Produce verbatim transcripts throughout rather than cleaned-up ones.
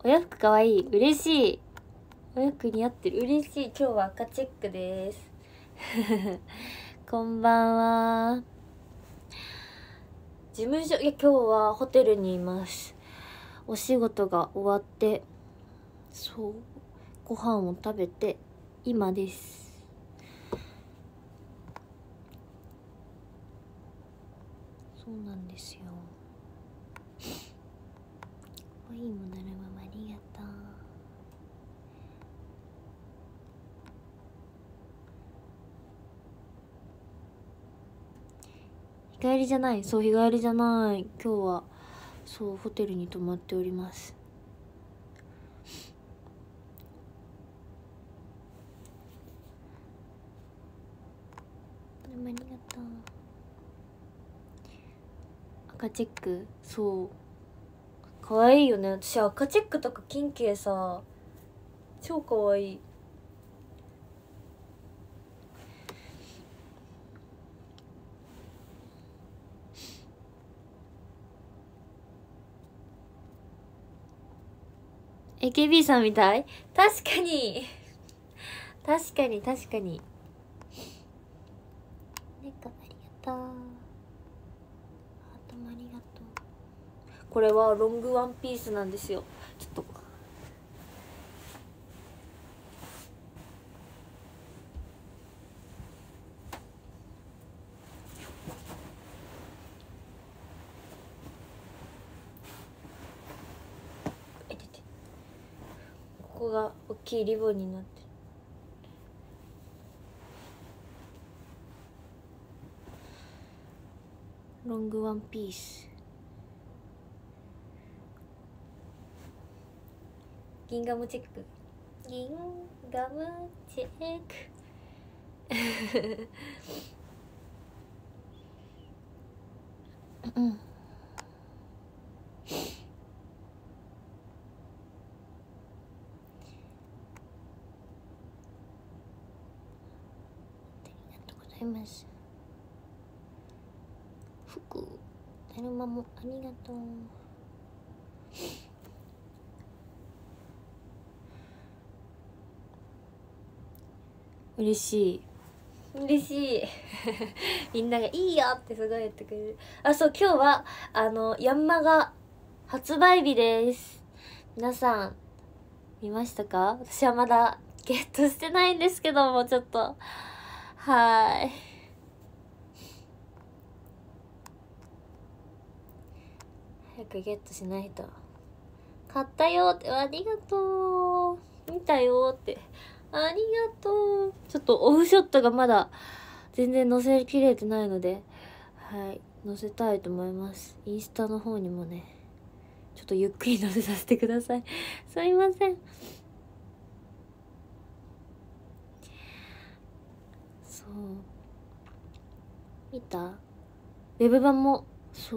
お洋服かわいい。嬉しい。お洋服似合ってる。嬉しい。今日は赤チェックですこんばんは。事務所、いや今日はホテルにいます。お仕事が終わって、そうご飯を食べて今です。そうなんですよ。可愛いもなるままありがとう。日帰りじゃない。そう、日帰りじゃない。今日はそうホテルに泊まっております。ありがとう。赤チェック、そう可愛いよね。私赤チェックとか金系さ超可愛い。エーケービー さんみたい。確かに確かに確かに。猫ありがとう。ハートもありがとう。これはロングワンピースなんですよ。ちょっとえてて、ここが大きいリボンになってる。ロングワンピース。ギンガムチェック。ギンガムチェックうんありがとうございます。服だるまもありがとう。嬉しい嬉しいみんなが「いいよ」ってすごい言ってくれる。あ、そう、今日はあのヤンマが発売日です。皆さん見ましたか？私はまだゲットしてないんですけども、ちょっとはーい早くゲットしないと。買ったよって、ありがとう。見たよって、ありがとう。ちょっとオフショットがまだ全然載せきれてないので、はい載せたいと思います。インスタの方にもねちょっとゆっくり載せさせてくださいすいません。そう見た？ウェブ版も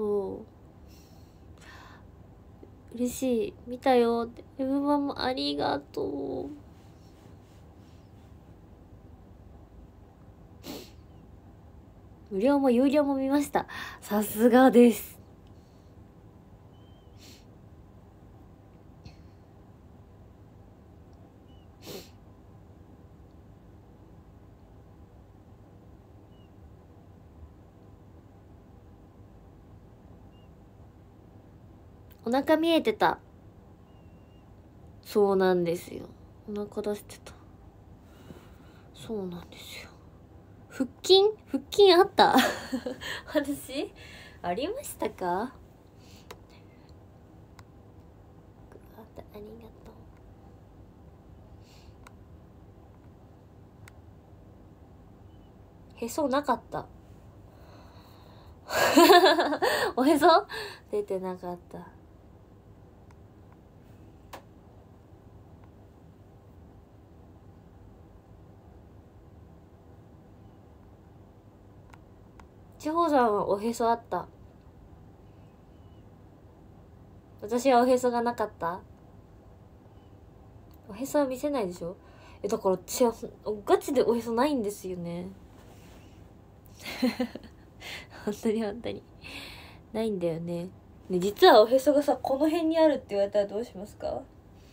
そう嬉しい。見たよって、ウェブ版もありがとう。無料も有料も見ました。さすがです。お腹見えてた。そうなんですよ。お腹出してた。そうなんですよ。腹筋腹筋あった私ありましたか？ありがとう。へそなかったおへそ出てなかった。地方さんはおへそあった。私はおへそがなかった。おへそは見せないでしょ。え、だから私はガチでおへそないんですよね本当に本当にないんだよね。ね、実はおへそがさこの辺にあるって言われたらどうしますか？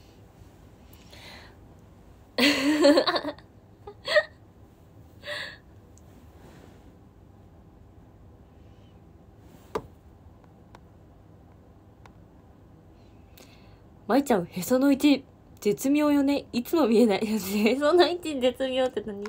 まいちゃん、へその位置絶妙よね。いつも見えない。へその位置絶妙って何？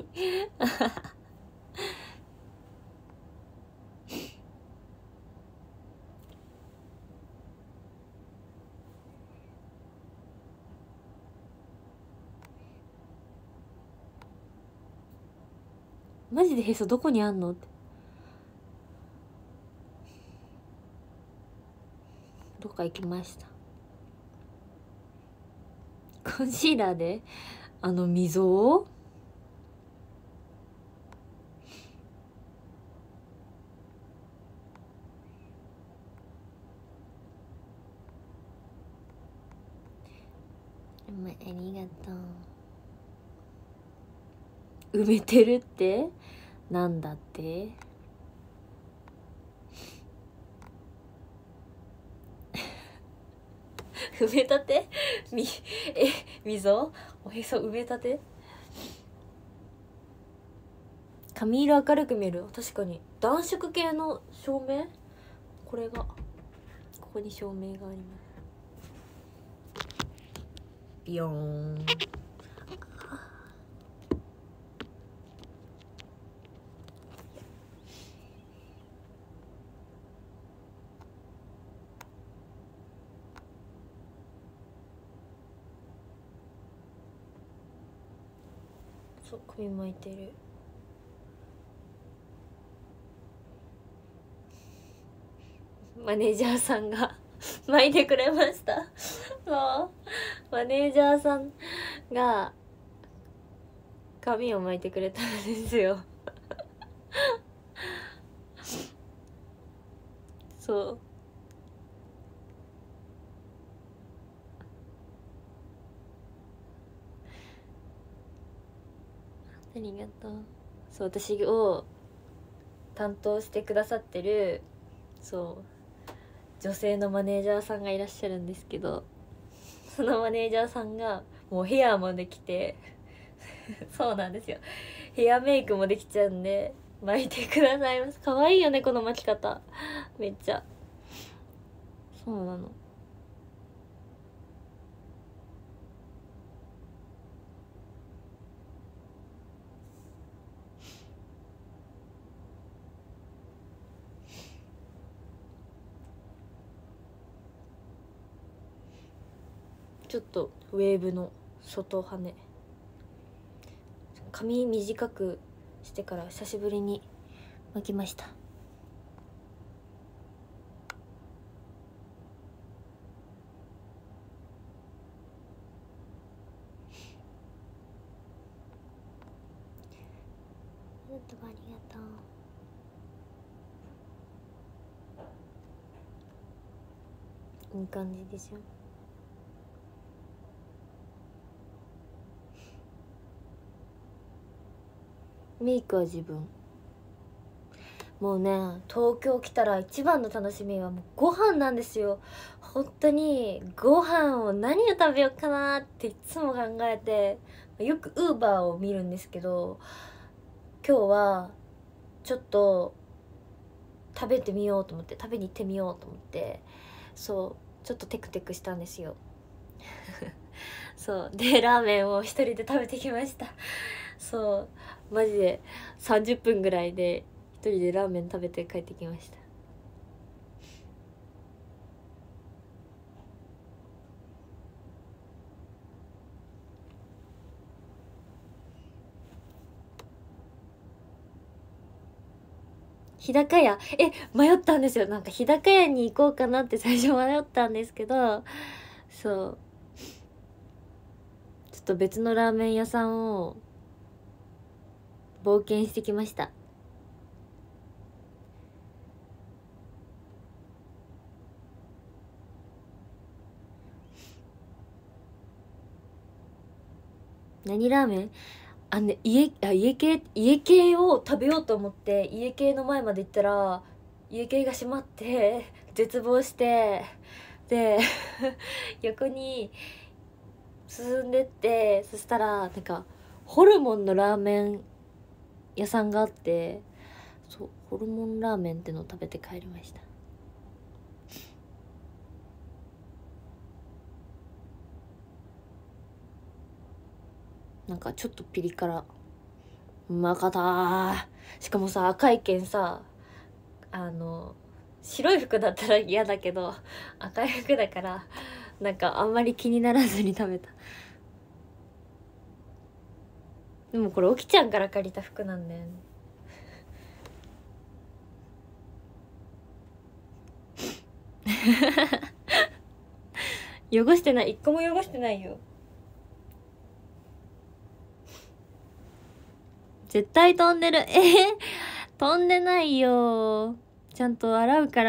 マジでへそどこにあんのって。どっか行きました。コンシーラーであの溝をありがとう。埋めてるってなんだって？埋め立てみえ溝おへそ埋め立て。髪色明るく見える。確かに暖色系の照明、これがここに照明があります。ビヨーン。そう首巻いてる。マネージャーさんが巻いてくれました。そうマネージャーさんが髪を巻いてくれたんですよ。そうありがとう。そう私を担当してくださってるそう女性のマネージャーさんがいらっしゃるんですけど、そのマネージャーさんがもうヘアもできてそうなんですよ、ヘアメイクもできちゃうんで巻いてくださいます。可愛いよねこの巻き方、めっちゃ。そうなの。ちょっとウェーブの外羽ね、髪短くしてから久しぶりに巻きました。ありがとう。いい感じでしょ。メイクは自分。もうね東京来たら一番の楽しみはもうご飯なんですよ。本当にご飯を何を食べようかなっていつも考えて、よくウーバーを見るんですけど、今日はちょっと食べてみようと思って食べに行ってみようと思って、そうちょっとテクテクしたんですよ。そうでラーメンを一人で食べてきました。そうマジでさんじゅっぷんぐらいで一人でラーメン食べて帰ってきました。日高屋え迷ったんですよ。なんか日高屋に行こうかなって最初迷ったんですけど、そうちょっと別のラーメン屋さんを冒険してきました。何ラーメン？あのね、家あ家系家系を食べようと思って家系の前まで行ったら家系が閉まって絶望して、で横に進んでって、そしたらなんかホルモンのラーメン屋さんがあって、そうホルモンラーメンってのを食べて帰りました。なんかちょっとピリ辛、うまかったー。しかもさ、赤いけんさ、あの白い服だったら嫌だけど赤い服だからなんかあんまり気にならずに食べた。でもこれおきちゃんから借りた服なんだよね。汚してない、一個も汚してないよ。絶対飛んでる。えー、飛んでないよ。ちゃんと洗うから。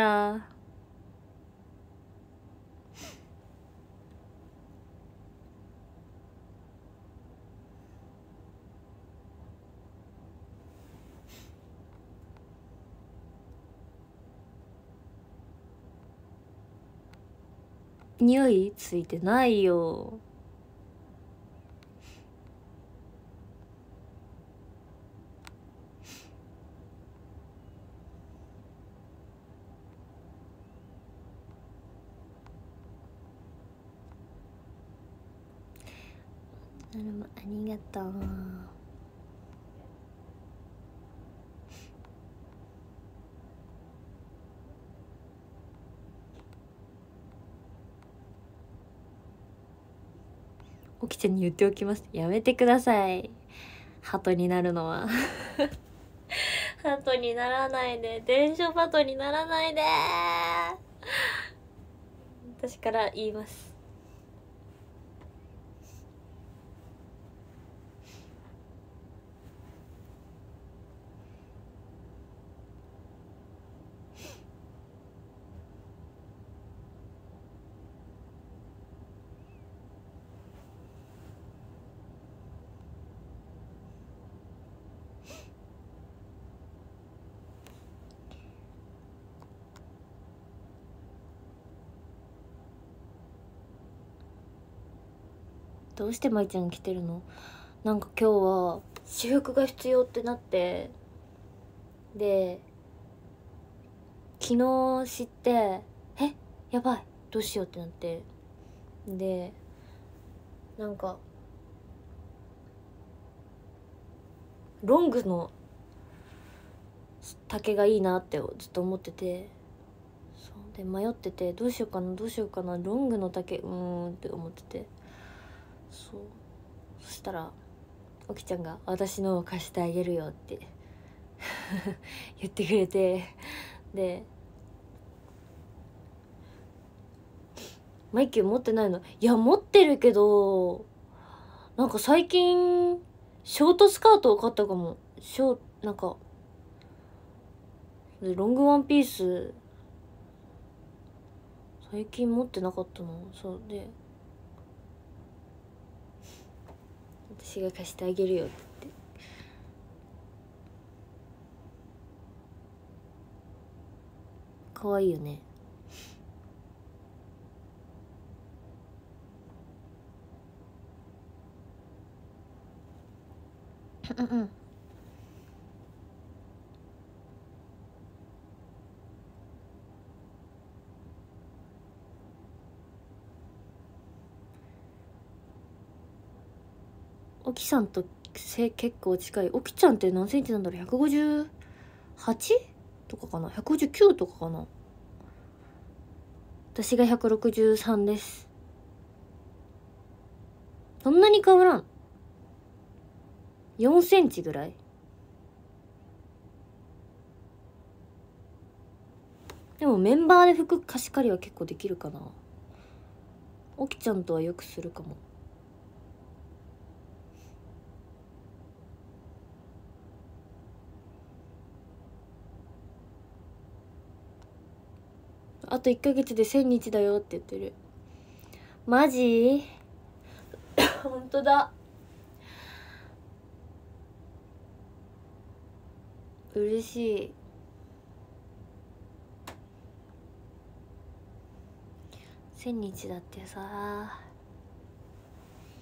匂いついてないよ。ありがとう。おきちゃんに言っておきます。やめてください。鳩になるのは。鳩にならないで。電書鳩にならないで。私から言います。どうしてまいちゃん来てるの？なんか今日は私服が必要ってなって、で昨日知って、えやばいどうしようってなって、でなんかロングの丈がいいなってずっと思ってて、そうで迷ってて、どうしようかなどうしようかなロングの丈うーんって思ってて、そうそしたらおきちゃんが私のを貸してあげるよって言ってくれて、でマイキュー持ってないの？いや持ってるけど、なんか最近ショートスカートを買ったかも。ショーなんかロングワンピース最近持ってなかったの。そうで私が貸してあげるよって言って、かわいいよね。うんうん。おきさんと背結構近い。おきちゃんって何センチなんだろう？ ひゃくごじゅうはち とかかな？ ひゃくごじゅうきゅう とかかな？私がひゃくろくじゅうさんです。そんなに変わらん。よんセンチぐらい。でもメンバーで服貸し借りは結構できるかな。おきちゃんとはよくするかも。あといっかげつでせんにちだよって言ってる。マジ？ほんとだ。嬉しい。せんにちだってさ。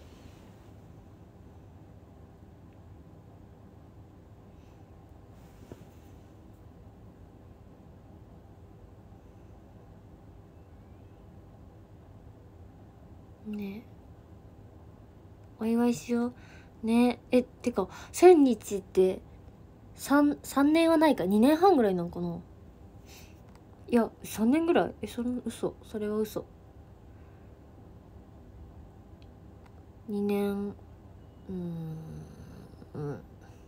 ね、お祝いしようね。え、てかせんにちって3、三年はないか、にねんはんぐらいなんかな。いやさんねんぐらい、え、それ嘘、それは嘘。にねん、うーん、うん、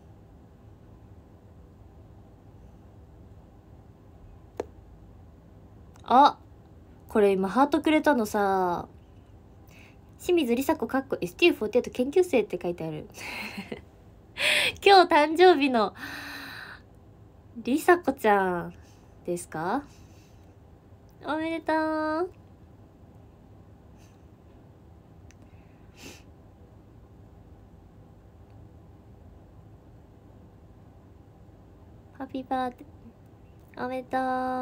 あ、これ今ハートくれたのさ、清水梨紗子かっこ エスティーフォーティーエイト 研究生って書いてある今日誕生日の梨紗子ちゃんですか？おめでとう。ハッピーバーデーおめでとう。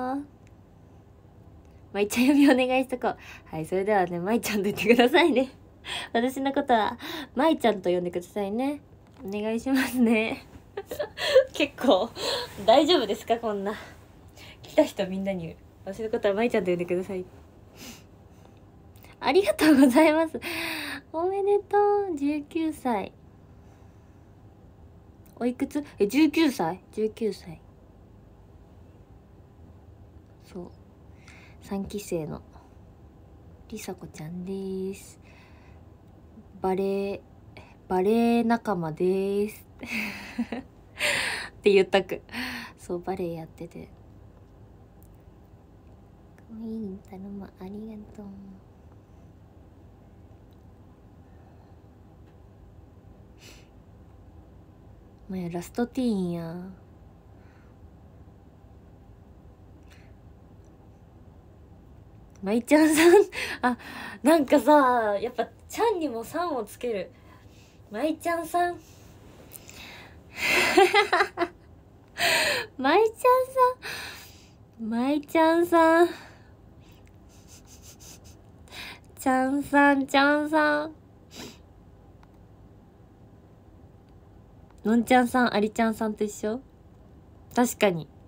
まいちゃん読みお願いしとこう。はい、それではね、まいちゃんと言ってくださいね私のことはまいちゃんと呼んでくださいね。お願いしますね結構大丈夫ですか、こんな来た人みんなに私のことはまいちゃんと呼んでください。ありがとうございます。おめでとう。じゅうきゅうさい。おいくつ？え、じゅうきゅうさい ?じゅうきゅう 歳。そう。さんき生のりさこちゃんです。バレー、バレエ仲間ですって言ったく。そう、バレエやってて。かわいい頼む、ありがとう。もうやラストティーンや。まいちゃんさんあ、なんかさ、やっぱちゃんにもさんをつける。まいちゃんさんまいちゃんさんまいちゃんさんちゃんさんちゃんさんのんちゃんさん、ありちゃんさんと一緒。確かに。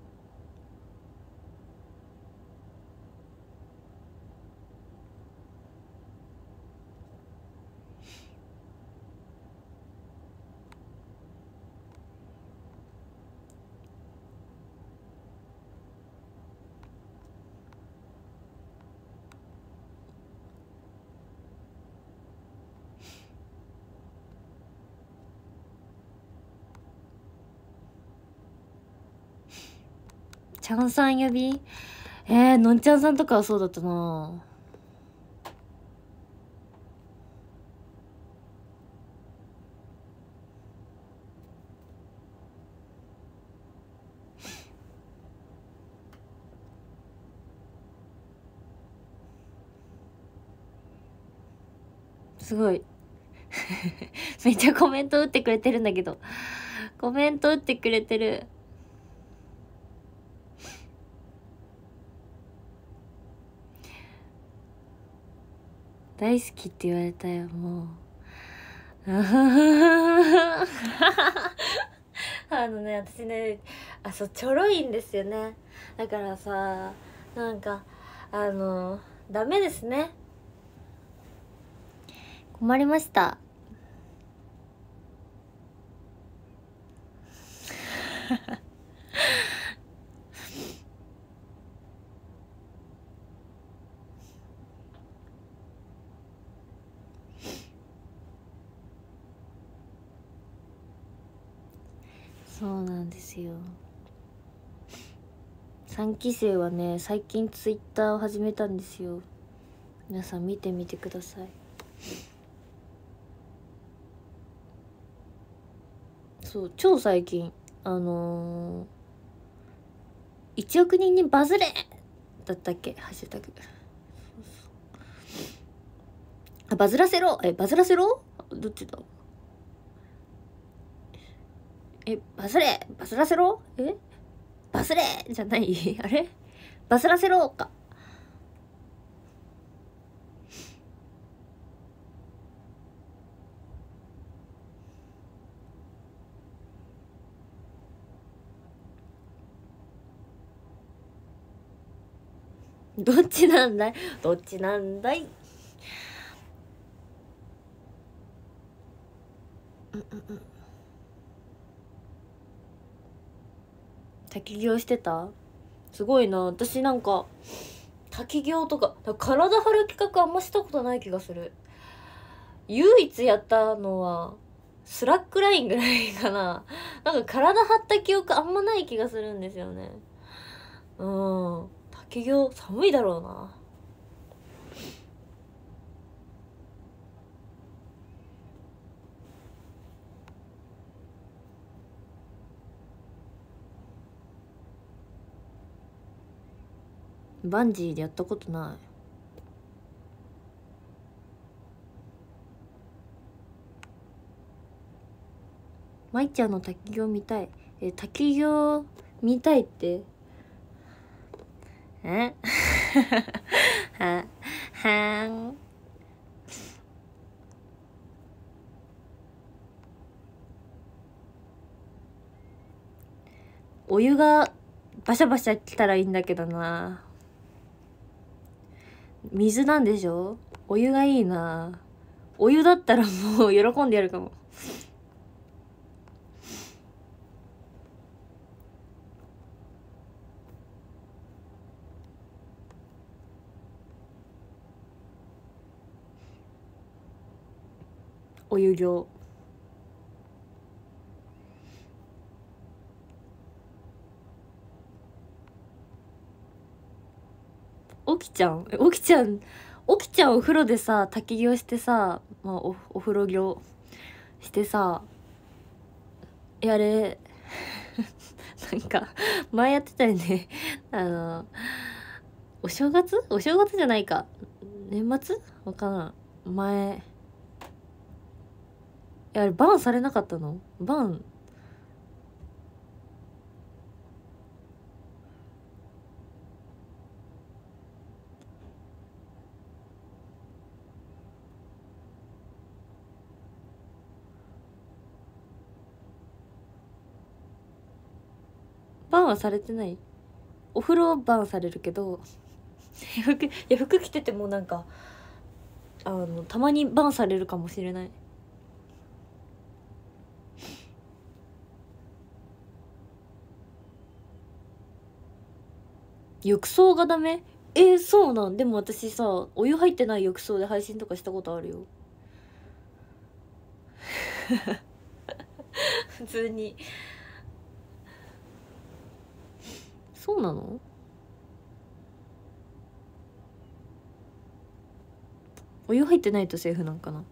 ちゃんさん呼び、えー、のんちゃんさんとかはそうだったな。すごいめっちゃコメント打ってくれてるんだけど、コメント打ってくれてる。大好きって言われたよ、もうあのね、私ね、あ、そう、ちょろいんですよね。だからさ、なんかあのダメですね。困りましたそうなんですよ。さんき生はね、最近ツイッターを始めたんですよ。皆さん見てみてください。そう、超最近、あのー、いちおく人にバズれだったっけ、ハッシュタグ。あ、バズらせろ、え、バズらせろ、どっちだ、え、バズれ、バズらせろ、え、バズれじゃないあれ、バズらせろか。どっちなんだい、どっちなんだい。 滝行してた？すごいな。私なんか滝行とか体張る企画あんましたことない気がする。唯一やったのはスラックラインぐらいかな。なんか体張った記憶あんまない気がするんですよね。うん。滝行寒いだろうな。バンジーでやったことない。まいちゃんの滝行見たい。え、滝行見たいってえははんお湯がバシャバシャ来たらいいんだけどな。水なんでしょ？お湯がいいな。お湯だったらもう喜んでやるかも。お湯行。起きちゃん起きちゃん起きちゃんお風呂でさ滝行してさ、まあ、お, お風呂行してさ、やれなんか前やってたよねあのお正月お正月じゃないか年末わかん前あれバンされなかったの？バンバンはされてない。お風呂バンされるけど服いや服着ててもなんかあのたまにバンされるかもしれない。浴槽がダメ？えー、そうなん？でも私さお湯入ってない浴槽で配信とかしたことあるよ普通に。そうなの？お湯入ってないとセーフなんかな。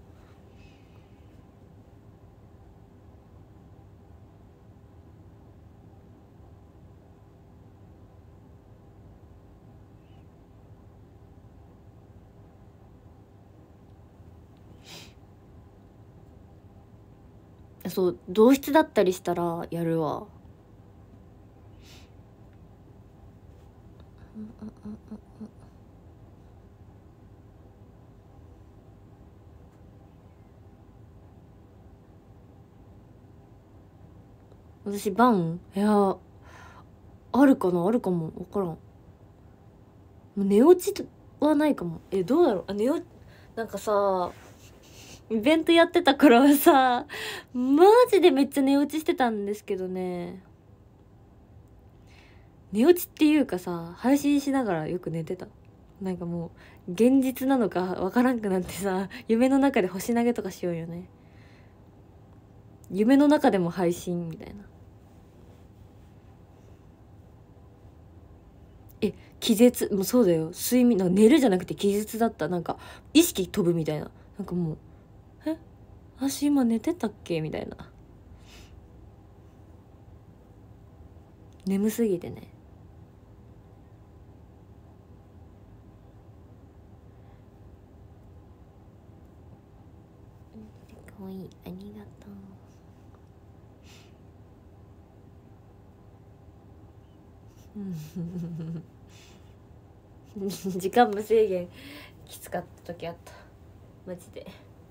そう同室だったりしたらやるわ。私バンいやあるかなあるかも分からん。寝落ちはないかも。えどうだろう。あ寝落なんかさイベントやってた頃はさマジでめっちゃ寝落ちしてたんですけどね。寝落ちっていうかさ配信しながらよく寝てた。なんかもう現実なのかわからんくなってさ夢の中で星投げとかしようよね。夢の中でも配信みたいな。え気絶もうそうだよ。睡眠なんか寝るじゃなくて気絶だった。なんか意識飛ぶみたいな。なんかもうえ私今寝てたっけみたいな。眠すぎてね。かわいいありがとう時間無制限きつかった時あったマジで。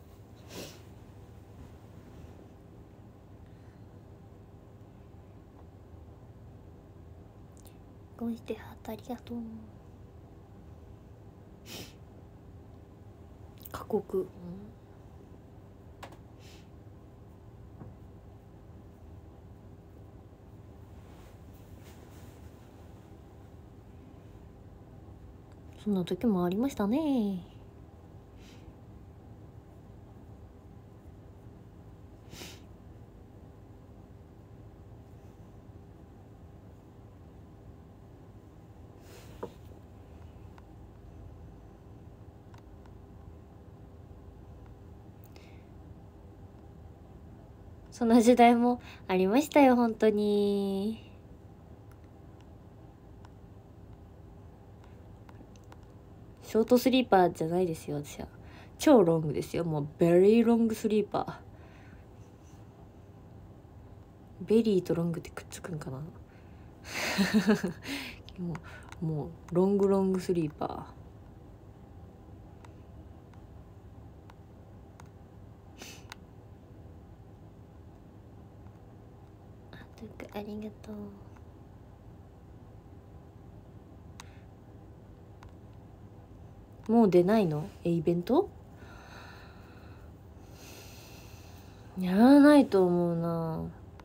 こうしてハートありがとう。過酷、 そんな時もありましたね。そんな時代もありましたよ、本当に。ショートスリーパーじゃないですよ、私は。超ロングですよ、もうベリーロングスリーパー。ベリーとロングってくっつくんかなもう、もうロングロングスリーパー。あ、とくありがとう。もう出ないの？え、イベント？やらないと思うな。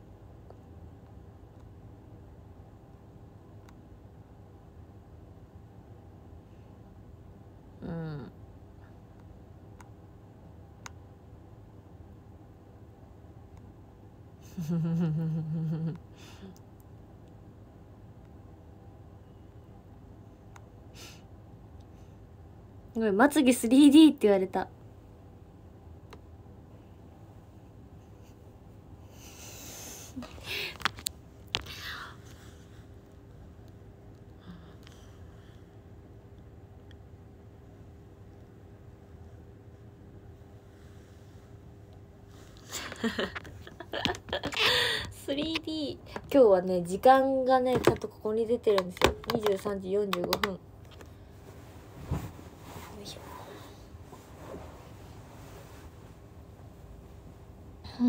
うんごめん、まつげ スリーディー って言われた。スリーディー 今日はね、時間がねちゃんとここに出てるんですよ。にじゅうさんじよんじゅうごふん。よいしょ。うん。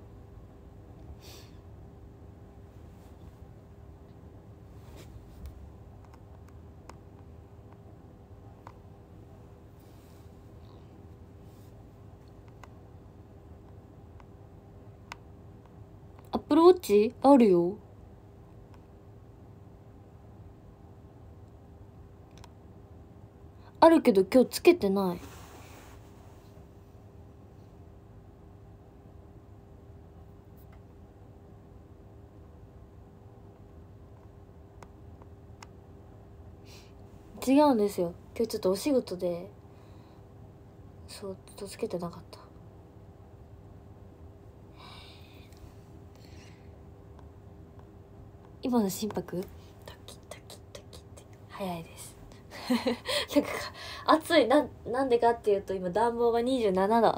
アップルウォッチあるよ。あるけど今日つけてない。違うんですよ、今日ちょっとお仕事でそうとつけてなかった。今の心拍タキタキタキって早いですなんか暑い。ななんでかっていうと今暖房がにじゅうななど。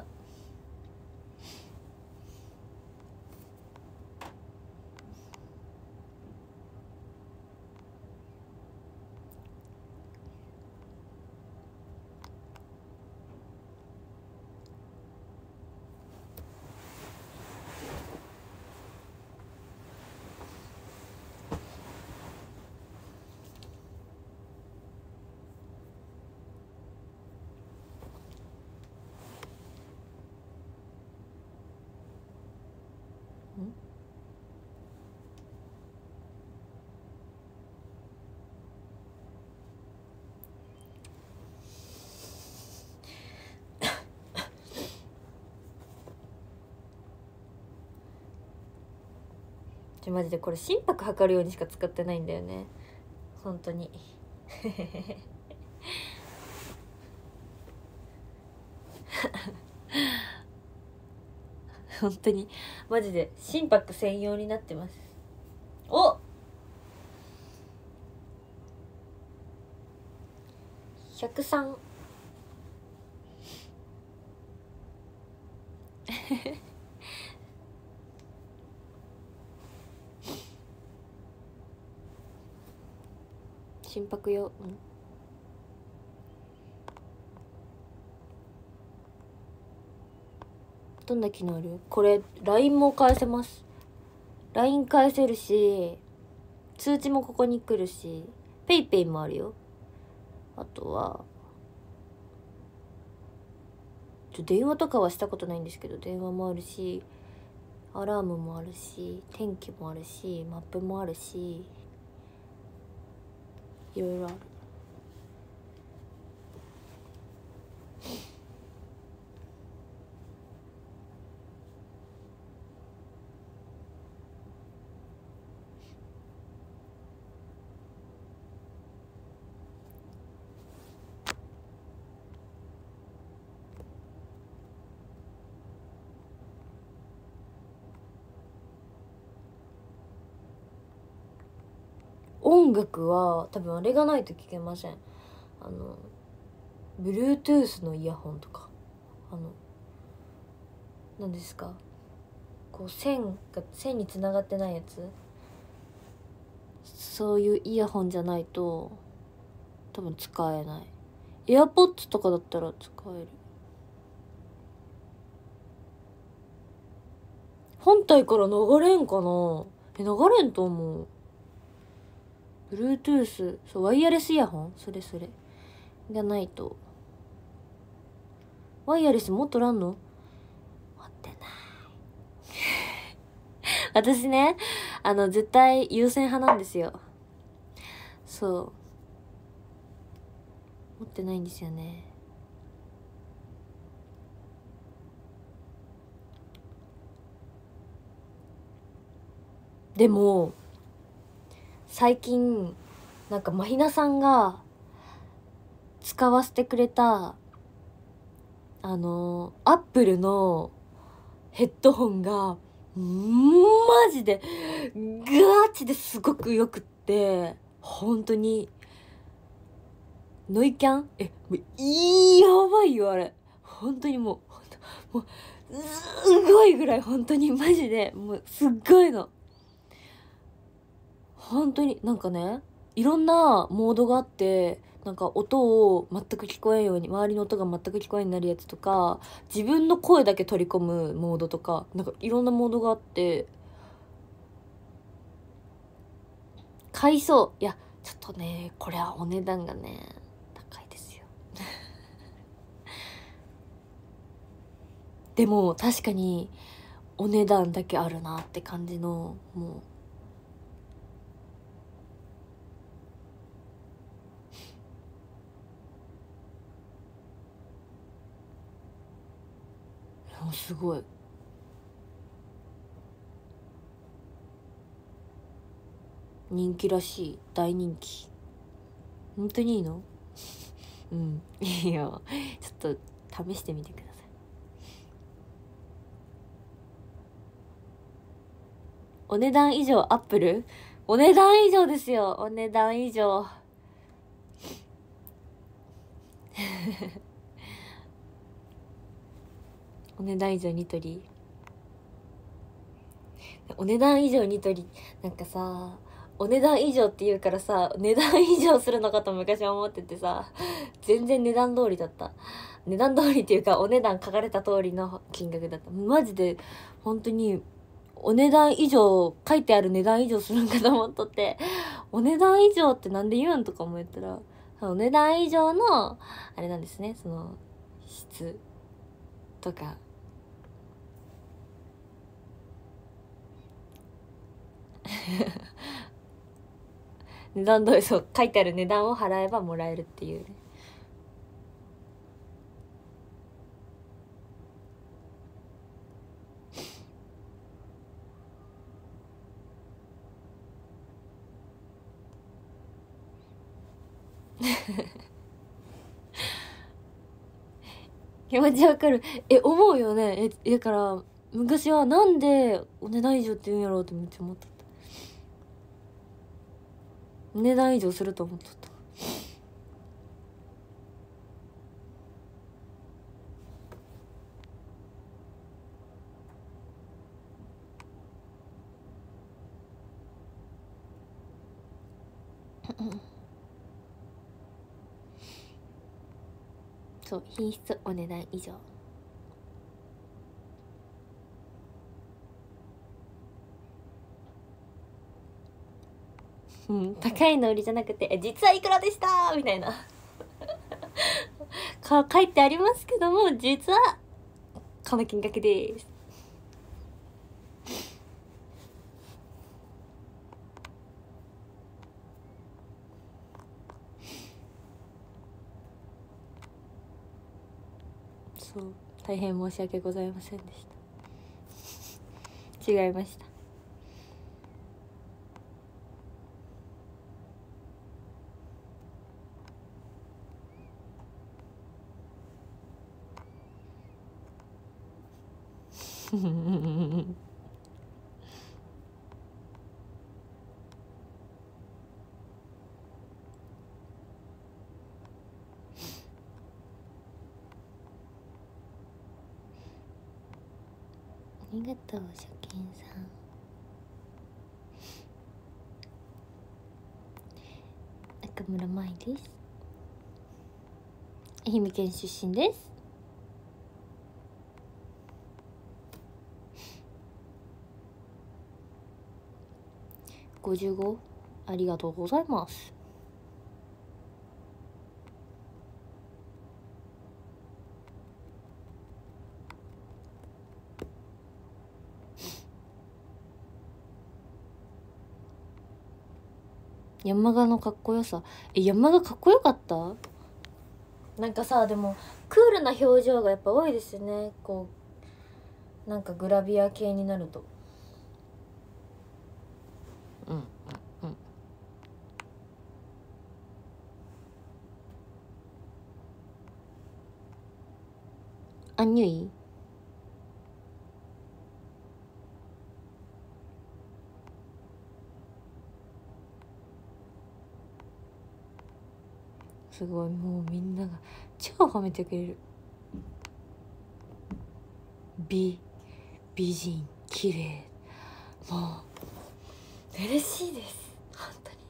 マジでこれ心拍測るようにしか使ってないんだよね、本当に本当にマジで心拍専用になってます。おひゃくさん心拍用、うん、どんな機能ある？これ ライン も返せます。 ライン 返せるし、通知もここに来るし、ペイペイもあるよ。あとはちょ電話とかはしたことないんですけど、電話もあるし、アラームもあるし、天気もあるし、マップもあるし、いろいろある。 音楽は多分あれがないと聞けません。あの Bluetooth のイヤホンとか、あの何ですか、こう線が線につながってないやつ、そういうイヤホンじゃないと多分使えない。 AirPods とかだったら使える。本体から流れんかな。え、流れんと思う。 Bluetooth、 そう、ワイヤレスイヤホン、それそれがないと。ワイヤレス持っとらんの？持ってない。私ね、あの絶対有線派なんですよ。そう持ってないんですよね。でも最近なんかマヒナさんが使わせてくれたあのアップルのヘッドホンがマジでガチですごくよくって、本当にノイキャン、えもういいやばいよあれ。本当にもう本当もうすごいぐらい、本当にマジでもうすっごいの。本当になんかね、いろんなモードがあって、なんか音を全く聞こえんように、周りの音が全く聞こえんようになるやつとか、自分の声だけ取り込むモードとか、なんかいろんなモードがあって買いそう。いやちょっとね、これはお値段がね高いですよ。でも確かにお値段だけあるなって感じの、もうもうすごい人気らしい。大人気。本当にいいの？うんいいよ、ちょっと試してみてください。お値段以上アップル？お値段以上ですよ、お値段以上お値段以上ニトリ、お値段以上ニトリ、なんかさ、お値段以上って言うからさ、値段以上するのかと昔は思っててさ、全然値段通りだった。値段通りっていうか、お値段書かれた通りの金額だった。マジで本当にお値段以上、書いてある値段以上するんかと思っとって、お値段以上ってなんで言うんとかも言ったら、お値段以上のあれなんですね、その質とか値段通り、そう書いてある値段を払えばもらえるっていうね。気持ちわかる。え、思うよね。え、だから昔はなんでお値段以上って言うんやろうってめっちゃ思ってた。お値段以上すると思っとった。そう、品質お値段以上。うん、高いの売りじゃなくて、実はいくらでしたみたいなか書いてありますけども、実はこの金額です。そう、大変申し訳ございませんでした。違いました。 りがとう初見さん。中村舞です。愛媛県出身です。ごじゅうごありがとうございます。山鹿のかっこよさ、え山鹿かっこよかった？なんかさ、でもクールな表情がやっぱ多いですよね。こうなんかグラビア系になると。うんうんうん。アンニュイすごい、もうみんなが超褒めてくれる。美美人綺麗、もう嬉しいです、本当に。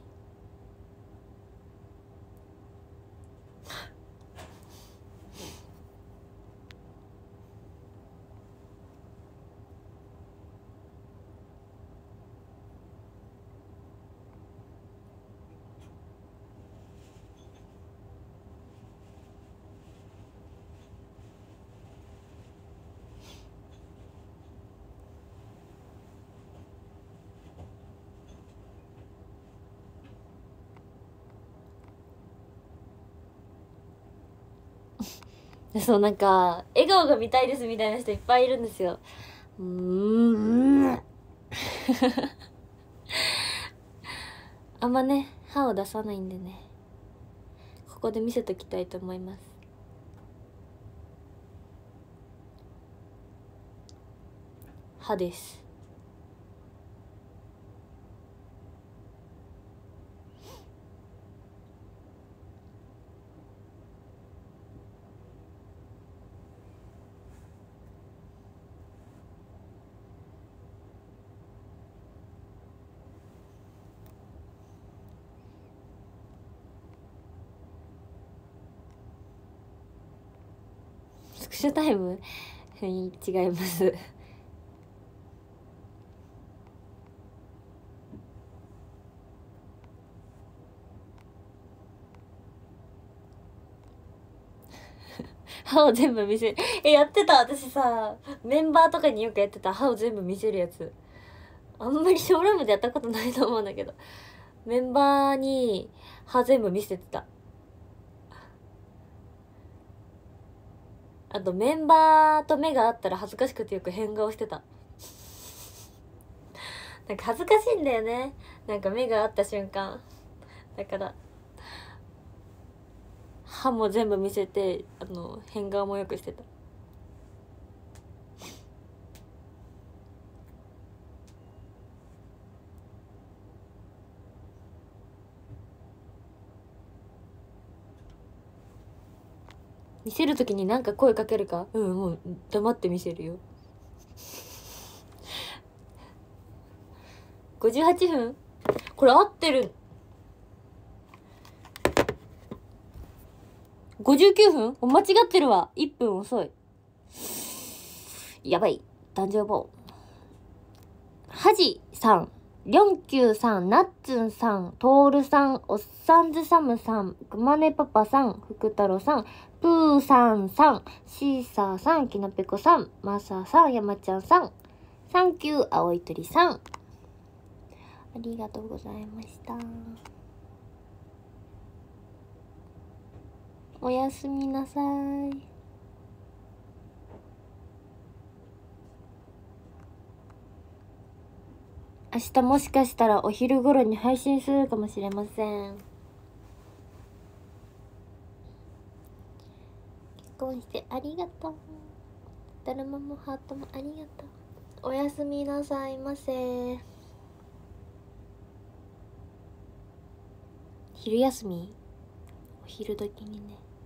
そうなんか笑顔が見たいですみたいな人いっぱいいるんですよ。うーんあんまね歯を出さないんでね、ここで見せときたいと思います。歯です。スクショタイム違います歯を全部見せる。えやってた。私さメンバーとかによくやってた歯を全部見せるやつ。あんまりショールームでやったことないと思うんだけど、メンバーに歯全部見せてた。あとメンバーと目が合ったら恥ずかしくてよく変顔してた。なんか恥ずかしいんだよね、なんか目が合った瞬間。だから歯も全部見せて、あの変顔もよくしてた。見せるときになんか声かけるか？うん、もう黙って見せるよ。ごじゅうはちふん？これ合ってる。ごじゅうきゅうふん？間違ってるわ。いっぷん遅い。やばい。誕生棒。はじさん、りょんきゅうさん、なっつんさん、とおるさん、おっさんずサムさん、くまねパパさん、ふくたろさん、ぷーさんさん、シーサーさん、きなぺこさん、まささん、やまちゃんさん、サンキュー、あおいとりさん。ありがとうございました。おやすみなさい。明日もしかしたらお昼頃に配信するかもしれません。結婚してありがとう。だるまもハートもありがとう。おやすみなさいませ。昼休み、お昼時にね。